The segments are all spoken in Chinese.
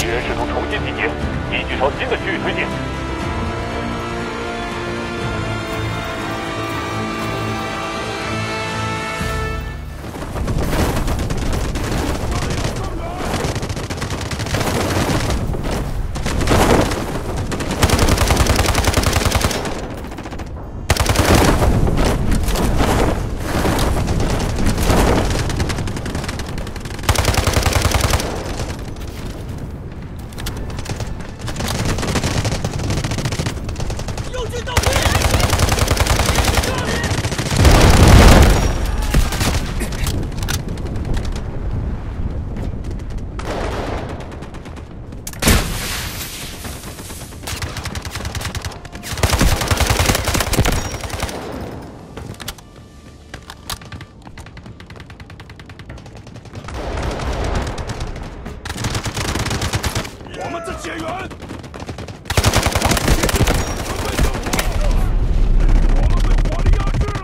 人试图重新集结，一举朝新的区域推进。 解援！准备救火！我们被火力压制了！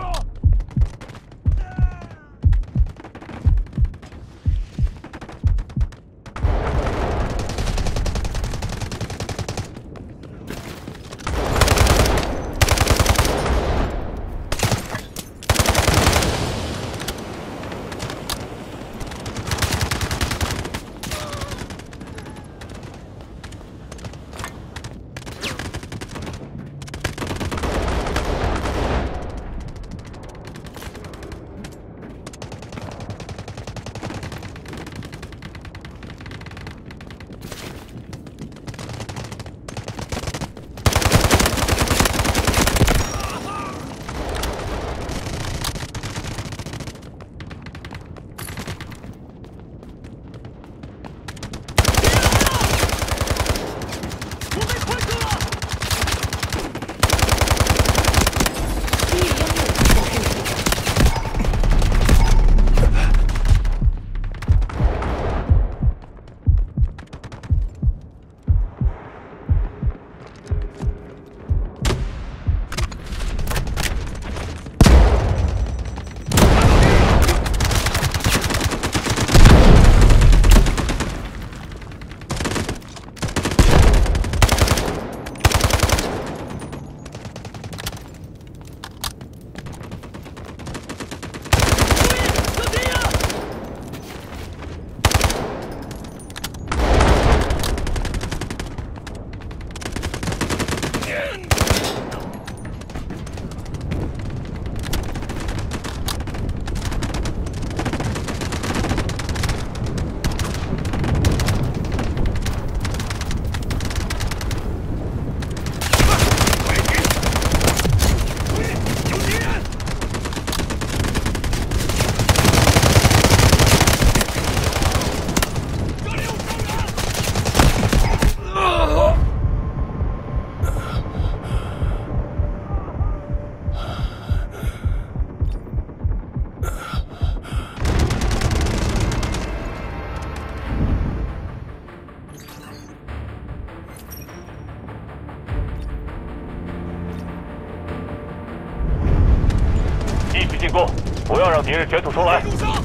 进攻，不要让敌人卷土重来。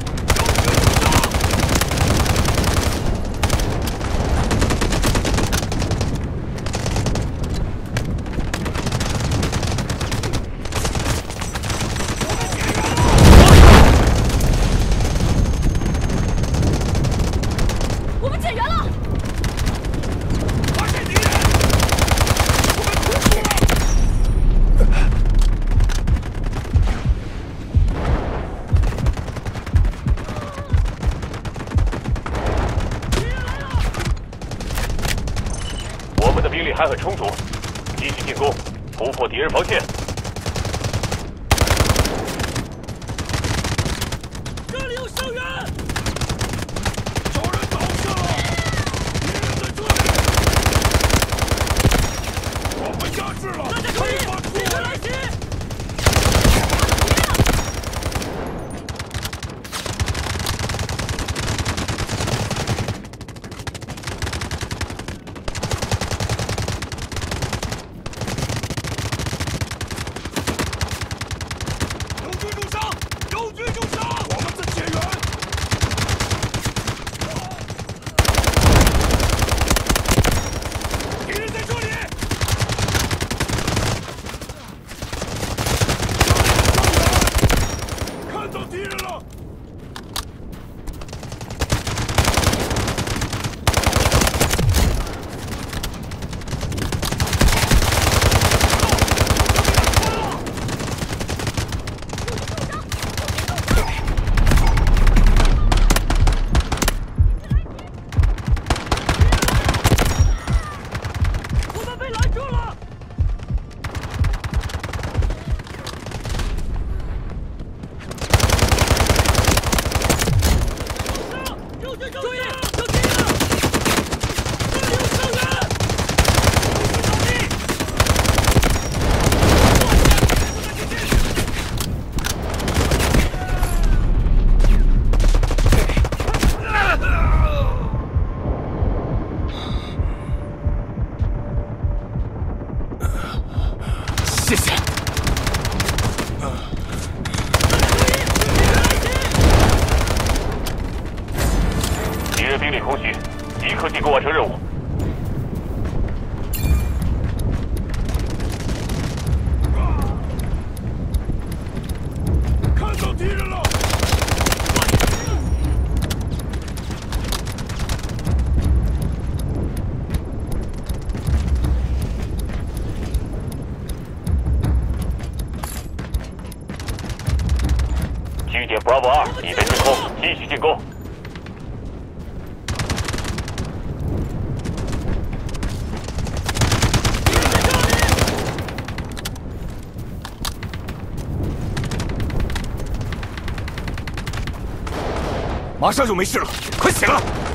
兵力还很充足，继续进攻，突破敌人防线。 这里有伤员，有人倒下了，敌人在这里，我们压制了，大家注意，敌人来袭！ 敌注意，有敌人！这里有伤员！不倒地！ 谢谢。 敌人兵力空虚，即刻进攻完成任务。 看到敌人了！ 据点 Bravo 2已被制空，继续进攻。 马上就没事了，快醒了！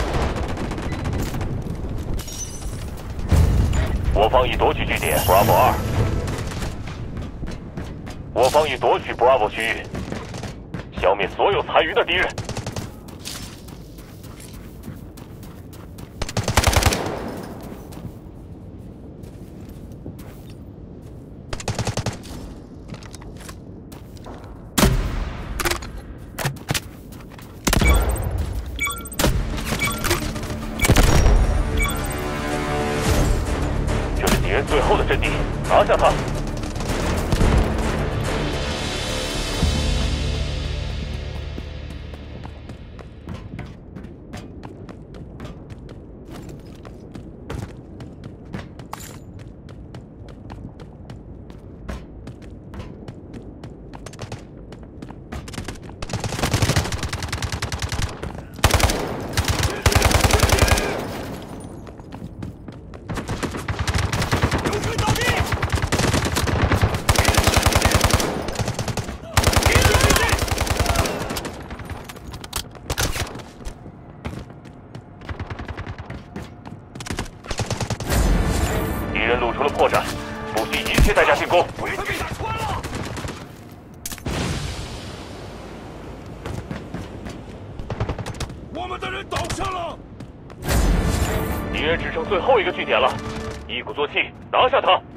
我方已夺取据点 Bravo 2，我方已夺取 Bravo 区域，消灭所有残余的敌人。这是敌人最后的阵地，拿下它！ 有水倒地！ 敌人露出了破绽，不惜一切代价进攻。 快被打穿了！我们的人倒下了！ 敌人只剩最后一个据点了，一鼓作气拿下它！